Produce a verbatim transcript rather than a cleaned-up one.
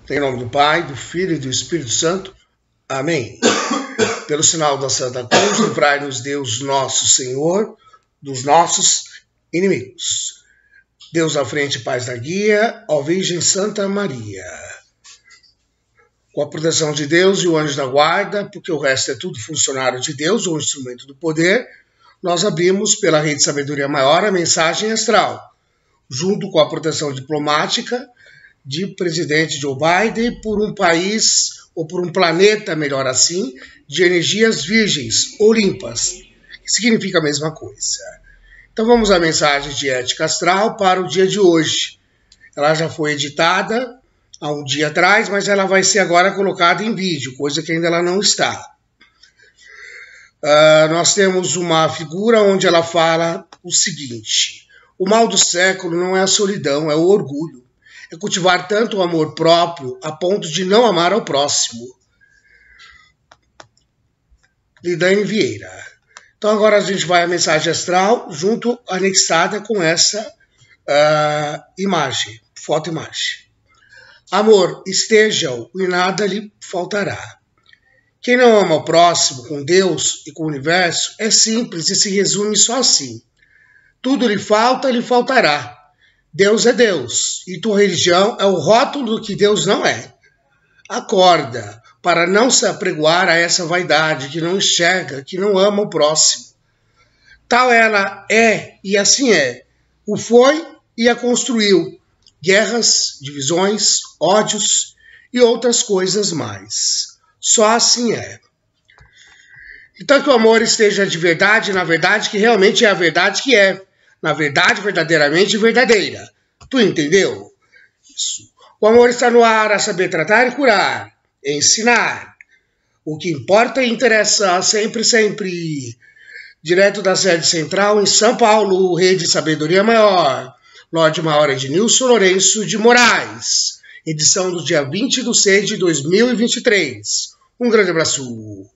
Em nome do Pai, do Filho e do Espírito Santo. Amém. Pelo sinal da Santa Cruz, livrai-nos Deus nosso Senhor dos nossos inimigos. Deus à frente, paz na guia, ó Virgem Santa Maria. Com a proteção de Deus e o anjo da guarda, porque o resto é tudo funcionário de Deus ou instrumento do poder, nós abrimos pela Rede Sabedoria Maior a mensagem astral, junto com a proteção diplomática de presidente Joe Biden por um país, ou por um planeta, melhor assim, de energias virgens ou limpas, que significa a mesma coisa. Então vamos à mensagem de ética astral para o dia de hoje. Ela já foi editada há um dia atrás, mas ela vai ser agora colocada em vídeo, coisa que ainda ela não está. Uh, nós temos uma figura onde ela fala o seguinte: o mal do século não é a solidão, é o orgulho. É cultivar tanto o amor próprio a ponto de não amar ao próximo. Lidane Vieira. Então agora a gente vai à mensagem astral, junto, anexada com essa uh, imagem, foto-imagem. Amor, esteja-o e nada lhe faltará. Quem não ama o próximo com Deus e com o universo é simples e se resume só assim. Tudo lhe falta, lhe faltará. Deus é Deus, e tua religião é o rótulo do que Deus não é. Acorda, para não se apregoar a essa vaidade que não enxerga, que não ama o próximo. Tal ela é, e assim é. O foi e a construiu. Guerras, divisões, ódios e outras coisas mais. Só assim é. Então que o amor esteja de verdade, na verdade, que realmente é a verdade que é. Na verdade, verdadeiramente verdadeira. Tu entendeu? Isso. O amor está no ar a saber tratar e curar, ensinar. O que importa e interessa sempre, sempre. Direto da sede central em São Paulo, Rede Sabedoria Maior. Lorde Maior Ednilson Lourenço de Moraes. Edição do dia vinte de seis de dois mil e vinte e três. Um grande abraço.